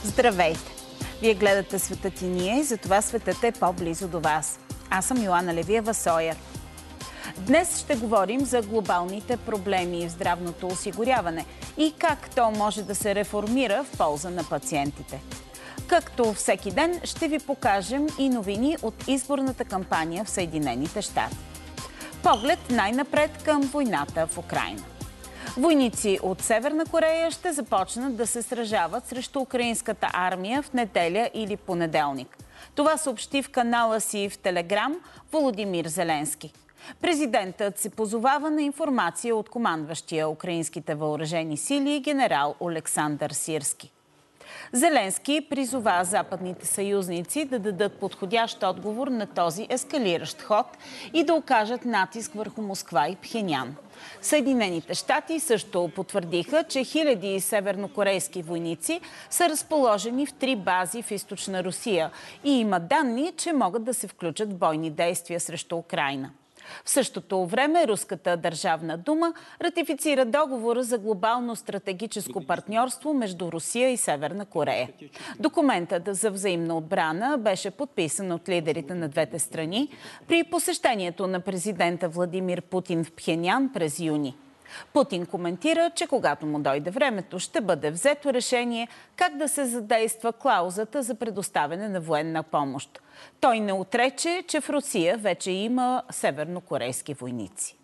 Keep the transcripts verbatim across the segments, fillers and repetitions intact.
Здравейте! Вие гледате Светът и ние, затова светът е по-близо до вас. Аз съм Йоана Левиева-Сойер. Днес ще говорим за глобалните проблеми в здравното осигуряване и как то може да се реформира в полза на пациентите. Както всеки ден ще ви покажем и новини от изборната кампания в Съединените щати. Поглед най-напред към войната в Украйна. Войници от Северна Корея ще започнат да се сражават срещу украинската армия в неделя или понеделник. Това съобщи в канала си в Телеграм Володимир Зеленски. Президентът се позовава на информация от командващия украинските въоръжени сили генерал Олександър Сирски. Зеленски призова западните съюзници да дадат подходящ отговор на този ескалиращ ход и да окажат натиск върху Москва и Пхенян. Съединените щати също потвърдиха, че хиляди севернокорейски войници са разположени в три бази в източна Русия и има данни, че могат да се включат в бойни действия срещу Украйна. В същото време Руската държавна дума ратифицира договора за глобално стратегическо партньорство между Русия и Северна Корея. Документът за взаимна отбрана беше подписан от лидерите на двете страни при посещението на президента Владимир Путин в Пхенян през юни. Путин коментира, че когато му дойде времето, ще бъде взето решение как да се задейства клаузата за предоставяне на военна помощ. Той не отрече, че в Русия вече има севернокорейски войници.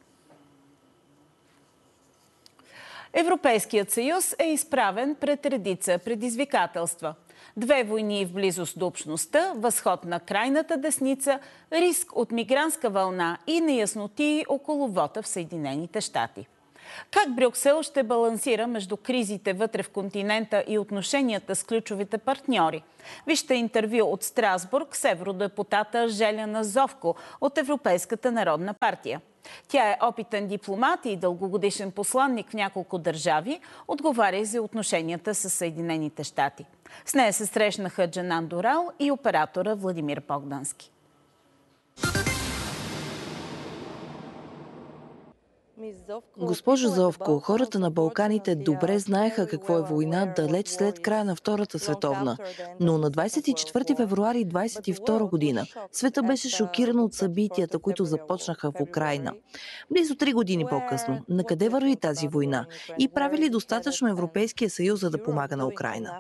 Европейският съюз е изправен пред редица предизвикателства. Две войни в близост до общността, възход на крайната десница, риск от мигрантска вълна и неясноти около вота в Съединените щати. Как Брюксел ще балансира между кризите вътре в континента и отношенията с ключовите партньори? Вижте интервю от Страсбург с евродепутата Желяна Зовко от Европейската народна партия. Тя е опитен дипломат и дългогодишен посланник в няколко държави, отговаря и за отношенията с Съединените щати. С нея се срещнаха Джанан Дорал и оператора Владимир Богдански. Госпожо Зовко, хората на Балканите добре знаеха какво е война далеч след края на Втората световна. Но на двадесет и четвърти февруари двадесет и втора година света беше шокиран от събитията, които започнаха в Украйна. Близо три години по-късно, на къде върви тази война? И прави ли достатъчно Европейския съюз, за да помага на Украйна?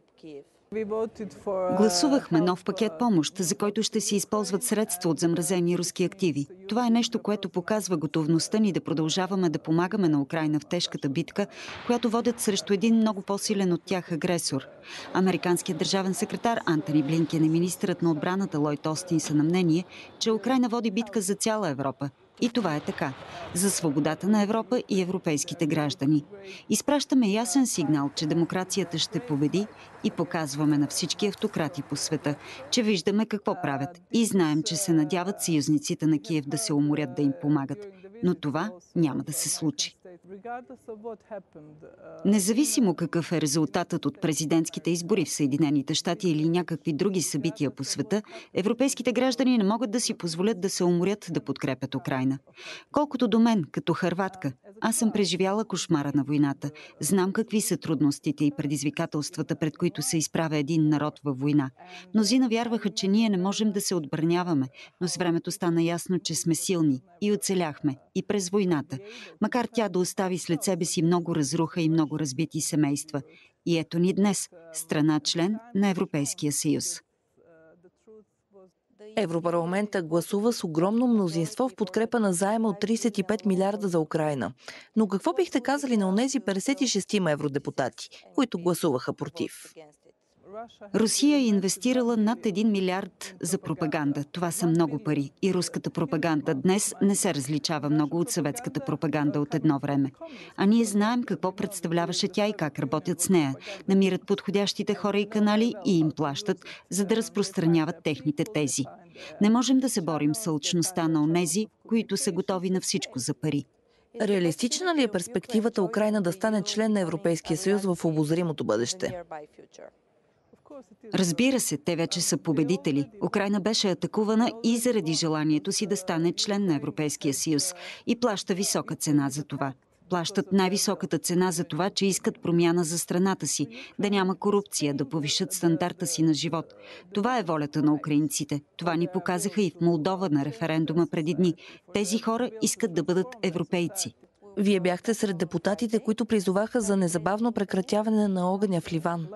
Гласувахме нов пакет помощ, за който ще се използват средства от замразени руски активи. Това е нещо, което показва готовността ни да продължаваме да помагаме на Украйна в тежката битка, която водят срещу един много по-силен от тях агресор. Американският държавен секретар Антони Блинкен и министърът на отбраната Лойд Остин са на мнение, че Украйна води битка за цяла Европа. И това е така. За свободата на Европа и европейските граждани. Изпращаме ясен сигнал, че демокрацията ще победи и показваме на всички автократи по света, че виждаме какво правят и знаем, че се надяват съюзниците на Киев да се уморят да им помагат. Но това няма да се случи. Независимо какъв е резултатът от президентските избори в Съединените щати или някакви други събития по света, европейските граждани не могат да си позволят да се уморят да подкрепят Украйна. Колкото до мен, като хърватка, аз съм преживяла кошмара на войната. Знам какви са трудностите и предизвикателствата, пред които се изправя един народ във война. Мнозина вярваха, че ние не можем да се отбраняваме, но с времето стана ясно, че сме силни и оцеляхме и през войната, макар тя да остави след себе си много разруха и много разбити семейства. И ето ни днес, страна член на Европейския съюз. Европарламента гласува с огромно мнозинство в подкрепа на заема от тридесет и пет милиарда за Украйна. Но какво бихте казали на онези петдесет и шест евродепутати, които гласуваха против? Русия е инвестирала над един милиард за пропаганда. Това са много пари. И руската пропаганда днес не се различава много от съветската пропаганда от едно време. А ние знаем какво представляваше тя и как работят с нея. Намират подходящите хора и канали и им плащат, за да разпространяват техните тези. Не можем да се борим с алчността на онези, които са готови на всичко за пари. Реалистична ли е перспективата Украйна да стане член на Европейския съюз в обозримото бъдеще? Разбира се, те вече са победители. Украйна беше атакувана и заради желанието си да стане член на Европейския съюз и плаща висока цена за това. Плащат най-високата цена за това, че искат промяна за страната си, да няма корупция, да повишат стандарта си на живот. Това е волята на украинците. Това ни показаха и в Молдова на референдума преди дни. Тези хора искат да бъдат европейци. Вие бяхте сред депутатите, които призоваха за незабавно прекратяване на огъня в Ливан.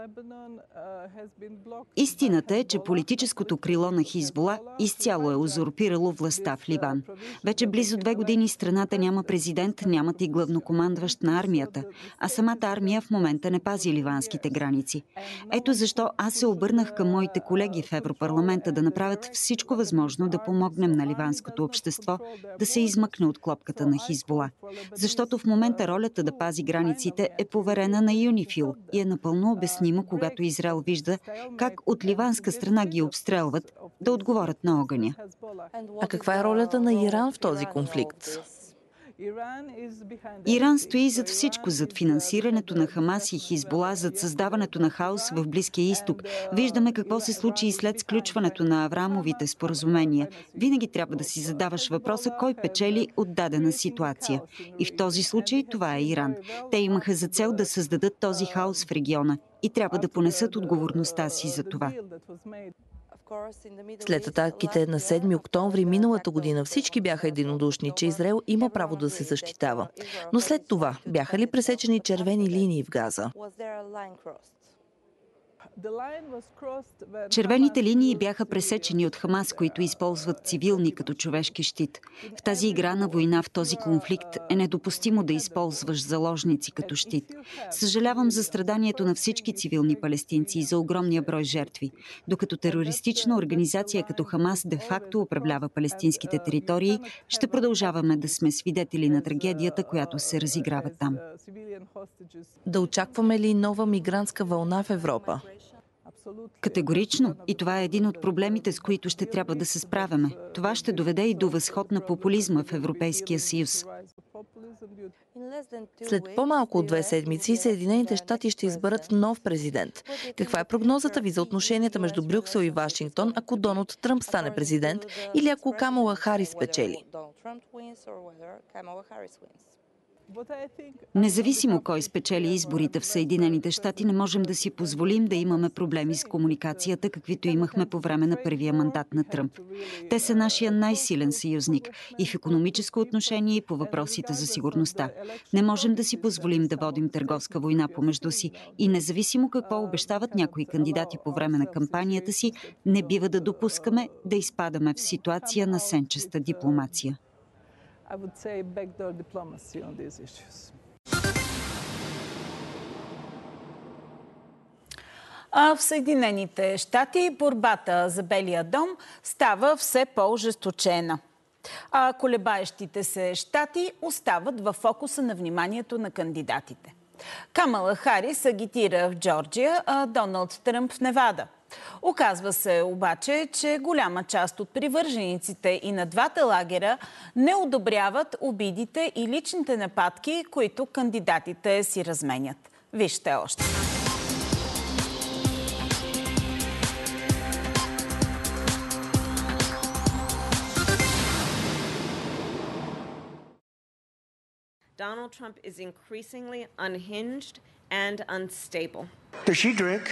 Истината е, че политическото крило на Хизбула изцяло е узурпирало властта в Ливан. Вече близо две години страната няма президент, нямат и главнокомандващ на армията, а самата армия в момента не пази ливанските граници. Ето защо аз се обърнах към моите колеги в Европарламента да направят всичко възможно да помогнем на ливанското общество да се измъкне от клопката на Хизбула. Защото в момента ролята да пази границите е поверена на Юнифил и е напълно обяснимо, когато Израел вижда как от ливанска страна ги обстрелват, да отговорят на огъня. А каква е ролята на Иран в този конфликт? Иран стои зад всичко, зад финансирането на Хамас и Хизбула, зад създаването на хаос в Близкия изток. Виждаме какво се случи и след сключването на Авраамовите споразумения. Винаги трябва да си задаваш въпроса кой печели от дадена ситуация. И в този случай това е Иран. Те имаха за цел да създадат този хаос в региона и трябва да понесат отговорността си за това. След атаките на седми октомври миналата година всички бяха единодушни, че Израел има право да се защитава. Но след това бяха ли пресечени червени линии в Газа? Червените линии бяха пресечени от Хамас, които използват цивилни като човешки щит. В тази игра на война, в този конфликт е недопустимо да използваш заложници като щит. Съжалявам за страданието на всички цивилни палестинци и за огромния брой жертви. Докато терористична организация като Хамас де-факто управлява палестинските територии, ще продължаваме да сме свидетели на трагедията, която се разиграва там. Да очакваме ли нова мигрантска вълна в Европа? Категорично. И това е един от проблемите, с които ще трябва да се справяме. Това ще доведе и до възход на популизма в Европейския съюз. След по-малко от две седмици Съединените щати ще изберат нов президент. Каква е прогнозата ви за отношенията между Брюксел и Вашингтон, ако Доналд Тръмп стане президент или ако Камала Харис печели? Независимо кой спечели изборите в Съединените щати, не можем да си позволим да имаме проблеми с комуникацията, каквито имахме по време на първия мандат на Тръмп. Те са нашия най-силен съюзник и в икономическо отношение, и по въпросите за сигурността. Не можем да си позволим да водим търговска война помежду си и независимо какво обещават някои кандидати по време на кампанията си, не бива да допускаме да изпадаме в ситуация на сенчеста дипломация. I would say backdoor diplomacy on these issues. А в Съединените щати борбата за Белия дом става все по-ожесточена. А колебаещите се щати остават в фокуса на вниманието на кандидатите. Камала Харис агитира в Джорджия, а Доналд Тръмп в Невада. Оказва се обаче, че голяма част от привържениците и на двата лагера не одобряват обидите и личните нападки, които кандидатите си разменят. Вижте още. Donald Trump is increasingly unhinged and unstable. Does she drink?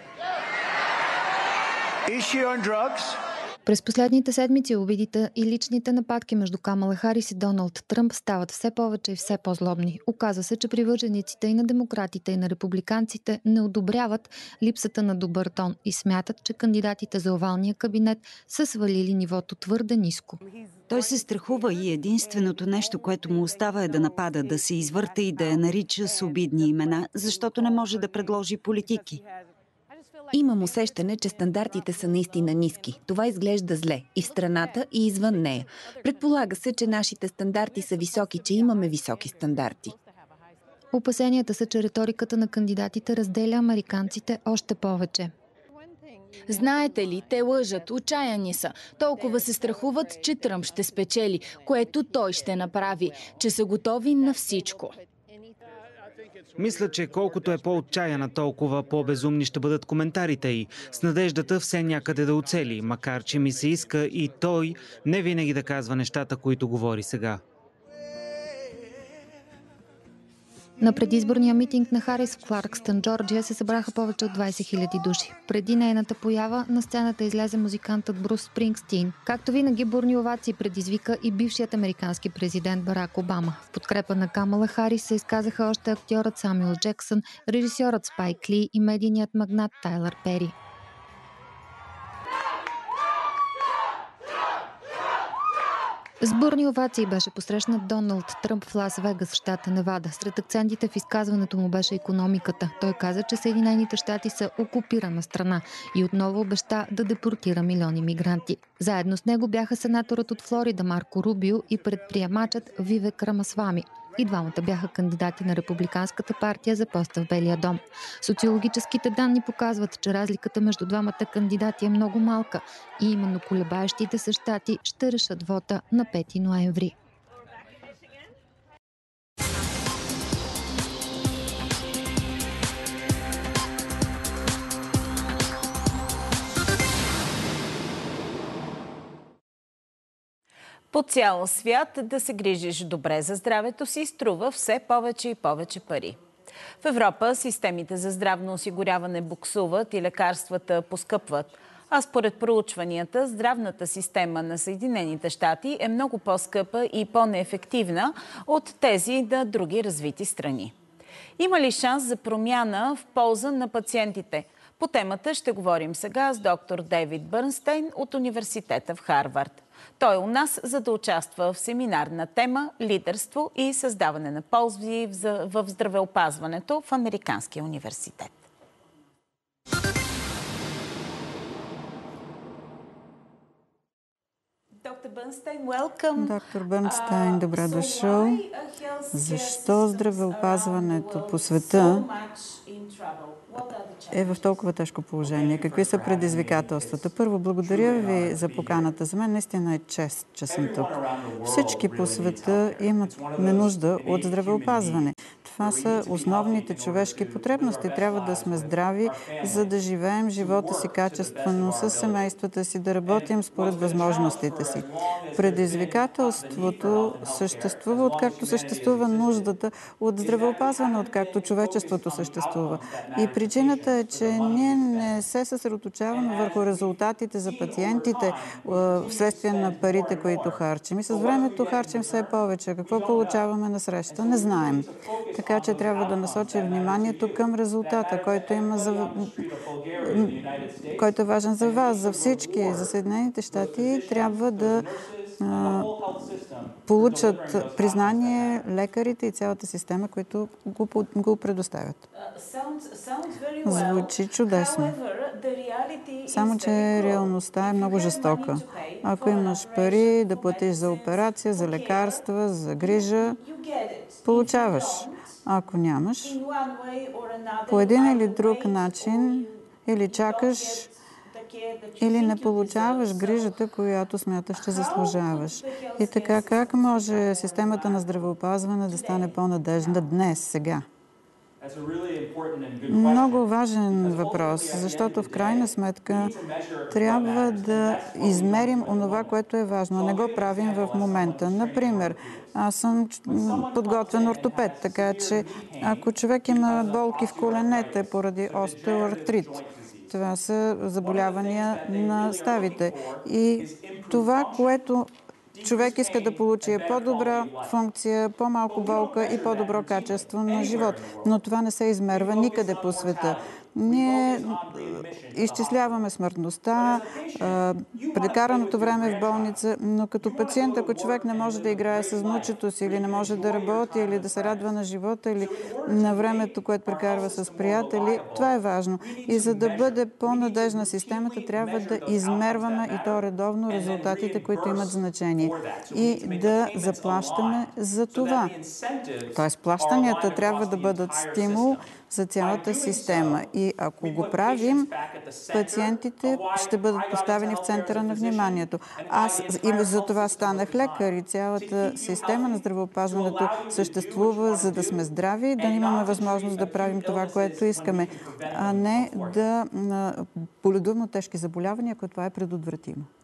Is she on drugs? През последните седмици обидите и личните нападки между Камала Харис и Доналд Тръмп стават все повече и все по-злобни. Оказва се, че привържениците и на демократите, и на републиканците не одобряват липсата на добър тон и смятат, че кандидатите за овалния кабинет са свалили нивото твърде ниско. Той се страхува и единственото нещо, което му остава е да напада, да се извърта и да я нарича с обидни имена, защото не може да предложи политики. Имам усещане, че стандартите са наистина ниски. Това изглежда зле и в страната, и извън нея. Предполага се, че нашите стандарти са високи, че имаме високи стандарти. Опасенията са, че риториката на кандидатите разделя американците още повече. Знаете ли, те лъжат, отчаяни са. Толкова се страхуват, че Тръмп ще спечели, което той ще направи, че са готови на всичко. Мисля, че колкото е по-отчаяна, толкова по-безумни ще бъдат коментарите й, с надеждата все някъде да оцели, макар че ми се иска и той не винаги да казва нещата, които говори сега. На предизборния митинг на Харис в Кларкстън, Джорджия, се събраха повече от двайсет хиляди души. Преди нейната поява на сцената излезе музикантът Брус Спрингстин. Както винаги, бурни овации предизвика и бившият американски президент Барак Обама. В подкрепа на Камала Харис се изказаха още актьорът Самюел Джексън, режисьорът Спайк Ли и медийният магнат Тайлър Пери. С бурни овации беше посрещнат Доналд Тръмп в Лас Вегас, щата Невада. Сред акцентите в изказването му беше икономиката. Той каза, че Съединените щати са окупирана страна и отново обеща да депортира милиони мигранти. Заедно с него бяха сенаторът от Флорида Марко Рубио и предприемачът Вивек Рамасвами. И двамата бяха кандидати на Републиканската партия за поста в Белия дом. Социологическите данни показват, че разликата между двамата кандидати е много малка и именно колебаещите се щати ще решат вота на пети ноември. По цял свят да се грижиш добре за здравето си струва все повече и повече пари. В Европа системите за здравно осигуряване буксуват и лекарствата поскъпват. А според проучванията, здравната система на Съединените щати е много по-скъпа и по-неефективна от тези на други развити страни. Има ли шанс за промяна в полза на пациентите? По темата ще говорим сега с доктор Дейвид Бърнстейн от университета в Харвард. Той е у нас, за да участва в семинар на тема «Лидерство и създаване на ползи в здравеопазването» в Американския университет. Доктор Бърнстейн, welcome. Доктор Бърнстейн, добре дошъл. Защо здравеопазването по света е в толкова тежко положение? Какви са предизвикателствата? Първо, благодаря ви за поканата. За мен наистина е чест, че съм тук. Всички по света имат нужда от здравеопазване. Това са основните човешки потребности. Трябва да сме здрави, за да живеем живота си качествено с семействата си, да работим според възможностите си. Предизвикателството съществува, откакто съществува нуждата от здравеопазване, откакто човечеството съществува. И причината е, че ние не се съсредоточаваме върху резултатите за пациентите вследствие на парите, които харчим. И с времето харчим все повече. Какво получаваме на среща? Не знаем. Така че трябва да насочим вниманието към резултата, който има за... който е важен за вас, за всички, за Съединените щати. Трябва да а, получат признание лекарите и цялата система, които го, го предоставят. Звучи чудесно. Само че реалността е много жестока. Ако имаш пари да платиш за операция, за лекарства, за грижа, получаваш. Ако нямаш, по един или друг начин, или чакаш, или не получаваш грижата, която смяташ, че заслужаваш. И така, как може системата на здравеопазване да стане по-надежна днес, сега? Много важен въпрос, защото в крайна сметка трябва да измерим онова, което е важно. Не го правим в момента. Например, аз съм подготвен ортопед, така че ако човек има болки в коленете поради остеоартрит, това са заболявания на ставите. И това, което човек иска да получи е по-добра функция, по-малко болка и по-добро качество на живот. Но това не се измерва никъде по света. Ние изчисляваме смъртността, прекараното време в болница, но като пациент, ако човек не може да играе с внучето си, или не може да работи, или да се радва на живота, или на времето, което прекарва с приятели, това е важно. И за да бъде по-надежна системата, трябва да измерваме и то редовно резултатите, които имат значение. И да заплащаме за това. Тоест, плащанията трябва да бъдат стимул за цялата система. И ако го правим, пациентите ще бъдат поставени в центъра на вниманието. Аз и за това станах лекар и цялата система на здравеопазването съществува, за да сме здрави и да имаме възможност да правим това, което искаме, а не да боледуваме от тежки заболявания, ако това е предотвратимо.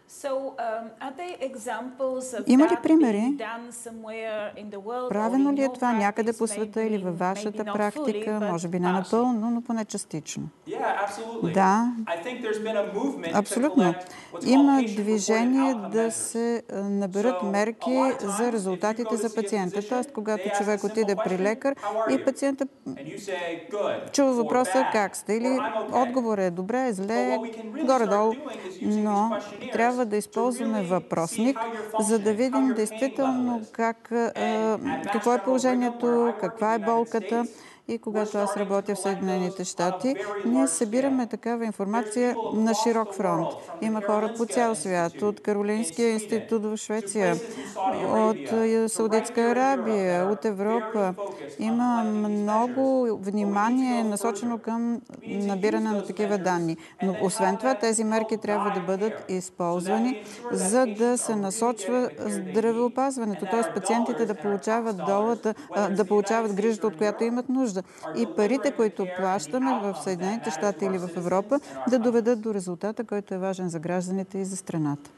Има ли примери? Правено ли е това някъде по света или във вашата практика? Може би не напълно, но поне частично. Да, абсолютно. Има движение да се наберат мерки за резултатите за пациента. Тоест, когато човек отиде при лекар и пациента чува въпроса как сте или отговор е добре, зле, горе-долу, но трябва да използваме въпросник, за да видим действително как, какво е положението, каква е болката. И когато аз работя в Съединените щати, ние събираме такава информация на широк фронт. Има хора по цял свят, от Каролинския институт в Швеция, от Саудитска Арабия, от Европа. Има много внимание насочено към набиране на такива данни. Но освен това, тези мерки трябва да бъдат използвани, за да се насочва здравеопазването. Т.е. пациентите да получават долата, да получават грижата, от която имат нужда. И парите, които плащаме в Съединените щати или в Европа, да доведат до резултата, който е важен за гражданите и за страната.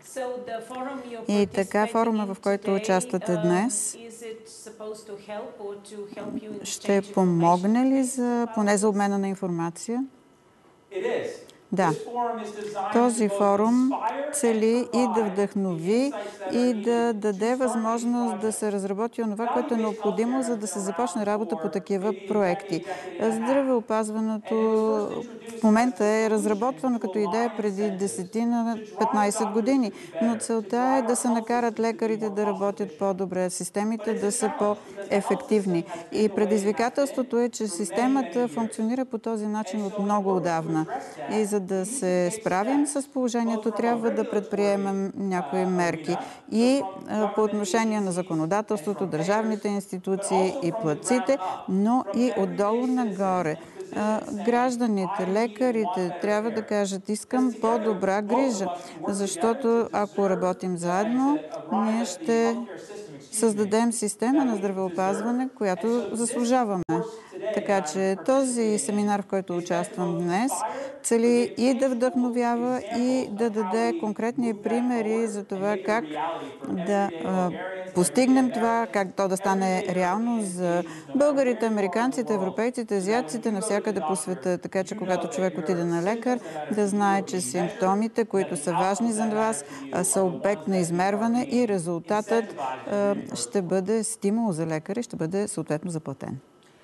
И така, форума, в който участвате днес, ще помогне ли за, поне за обмена на информация? Да. Този форум цели и да вдъхнови, и да даде възможност да се разработи онова, което е необходимо, за да се започне работа по такива проекти. Здравеопазването в момента е разработвано като идея преди десет на петнайсет години, но целта е да се накарат лекарите да работят по-добре, системите да са по-ефективни. И предизвикателството е, че системата функционира по този начин от много отдавна. И за да се справим с положението, трябва да предприемем някои мерки. И по отношение на законодателството, държавните институции и платците, но и отдолу нагоре. Гражданите, лекарите трябва да кажат: искам по-добра грижа, защото ако работим заедно, ние ще създадем система на здравеопазване, която заслужаваме. Така че този семинар, в който участвам днес, цели и да вдъхновява, и да даде конкретни примери за това как да а, постигнем това, как то да стане реално за българите, американците, европейците, азиатците, навсякъде по света. Така че когато човек отиде на лекар, да знае, че симптомите, които са важни за вас, са обект на измерване и резултатът а, ще бъде стимул за лекаря и ще бъде съответно заплатен.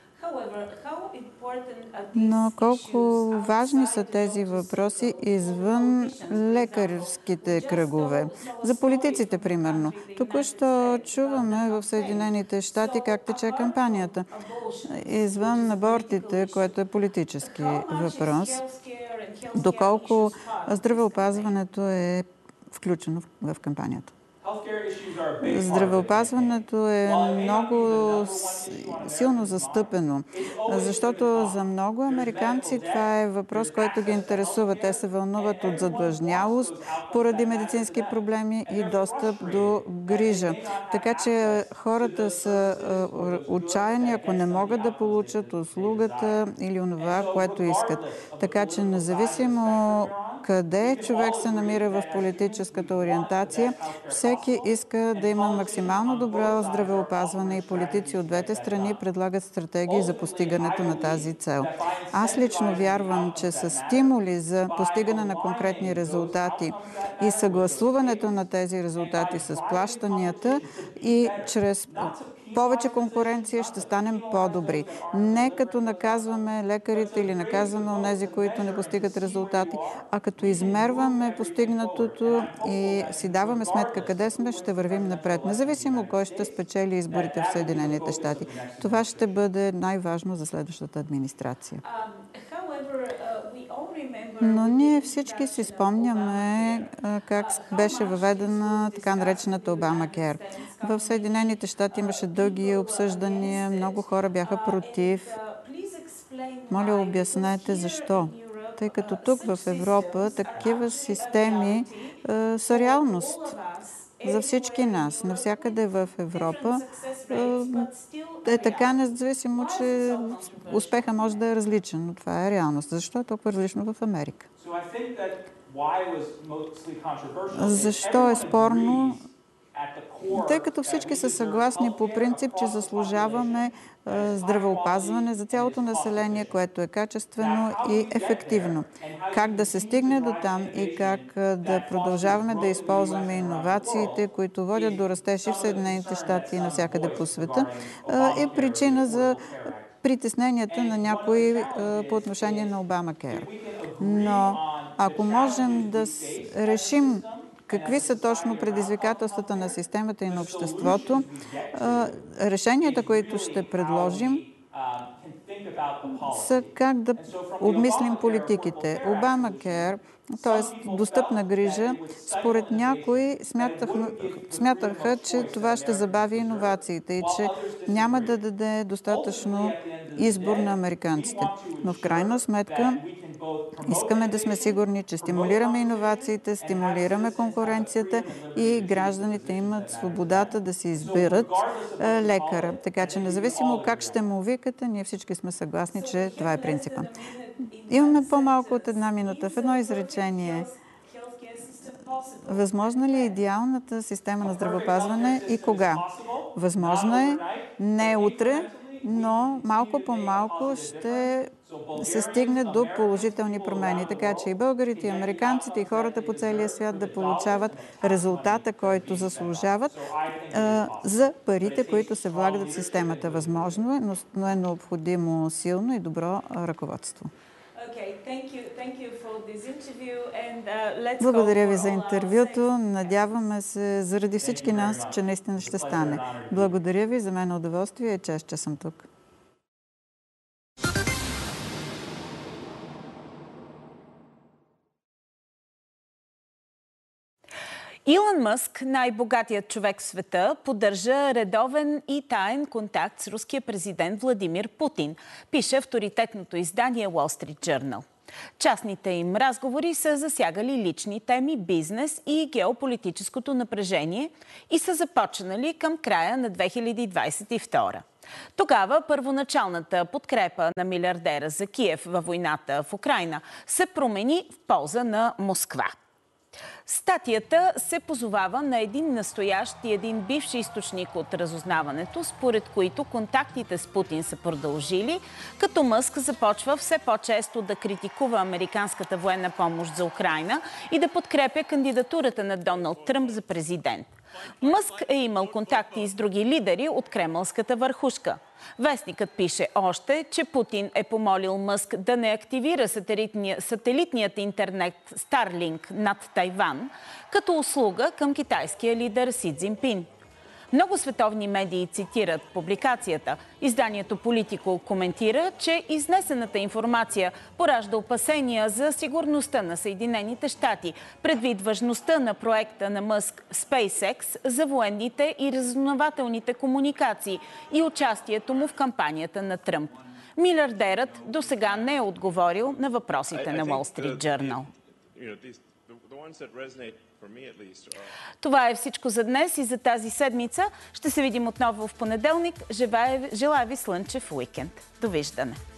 Но колко важни са тези въпроси извън лекарските кръгове? За политиците, примерно. Току-що чуваме в Съединените щати как тече кампанията. Извън абортите, което е политически въпрос. Доколко здравеопазването е включено в кампанията? Здравеопазването е много силно застъпено, защото за много американци това е въпрос, който ги интересува. Те се вълнуват от задлъжнялост поради медицински проблеми и достъп до грижа. Така че хората са отчаяни, ако не могат да получат услугата или онова, което искат. Така че независимо къде човек се намира в политическата ориентация, всеки иска да има максимално добро здравеопазване и политици от двете страни предлагат стратегии за постигането на тази цел. Аз лично вярвам, че с стимули за постигане на конкретни резултати и съгласуването на тези резултати с плащанията и чрез повече конкуренция ще станем по-добри. Не като наказваме лекарите или наказваме онези, които не постигат резултати, а като измерваме постигнатото и си даваме сметка къде сме, ще вървим напред. Независимо кой ще спечели изборите в Съединените щати. Това ще бъде най-важно за следващата администрация. Но ние всички си спомняме как беше въведена така наречената Обамакер. В Съединените щати имаше дълги обсъждания, много хора бяха против. Моля, обяснете защо. Тъй като тук в Европа такива системи е, са реалност за всички нас. Навсякъде в Европа е, е така, независимо, че успеха може да е различен, но това е реалност. Защо е толкова различно в Америка? Защо е спорно? Тъй като всички са съгласни по принцип, че заслужаваме здравеопазване за цялото население, което е качествено и ефективно. Как да се стигне до там и как да продължаваме да използваме иновациите, които водят до растеж и в Съединените щати и навсякъде по света, е причина за притесненията на някои по отношение на Обамакер. Но ако можем да решим какви са точно предизвикателствата на системата и на обществото, решенията, които ще предложим, са как да обмислим политиките. Обамакер, т.е. достъпна грижа, според някои смятаха, смятаха, че това ще забави иновациите и че няма да даде достатъчно избор на американците. Но в крайна сметка искаме да сме сигурни, че стимулираме иновациите, стимулираме конкуренцията и гражданите имат свободата да си изберат лекара. Така че независимо как ще му викате, ние всички сме съгласни, че това е принципа. Имаме по-малко от една минута. В едно изречение. Възможна ли е идеалната система на здравеопазване и кога? Възможно е, не утре, но малко по малко ще се стигне до положителни промени. Така че и българите, и американците, и хората по целия свят да получават резултата, който заслужават за парите, които се влагат в системата. Възможно е, но е необходимо силно и добро ръководство. Благодаря ви за интервюто. Надяваме се заради всички нас, че наистина ще стане. Благодаря ви, за мен е удоволствие и е чест, че съм тук. Илон Мъск, най-богатият човек в света, поддържа редовен и таен контакт с руския президент Владимир Путин, пише авторитетното издание Wall Street Journal. Частните им разговори са засягали лични теми, бизнес и геополитическото напрежение и са започнали към края на две хиляди двадесет и втора. Тогава първоначалната подкрепа на милиардера за Киев във войната в Украйна се промени в полза на Москва. Статията се позовава на един настоящ и един бивш източник от разузнаването, според които контактите с Путин са продължили, като Мъск започва все по-често да критикува американската военна помощ за Украйна и да подкрепя кандидатурата на Доналд Тръмп за президент. Мъск е имал контакти и с други лидери от кремълската върхушка. Вестникът пише още, че Путин е помолил Мъск да не активира сателитния, сателитният интернет Starlink над Тайван, като услуга към китайския лидер Си Цзинпин. Много световни медии цитират публикацията. Изданието Политико коментира, че изнесената информация поражда опасения за сигурността на Съединените щати, предвид важността на проекта на Мъск SpaceX за военните и разузнавателните комуникации и участието му в кампанията на Тръмп. Милиардерът досега не е отговорил на въпросите на Wall Street Journal. Това е всичко за днес и за тази седмица. Ще се видим отново в понеделник. Желая ви слънчев уикенд. Довиждане!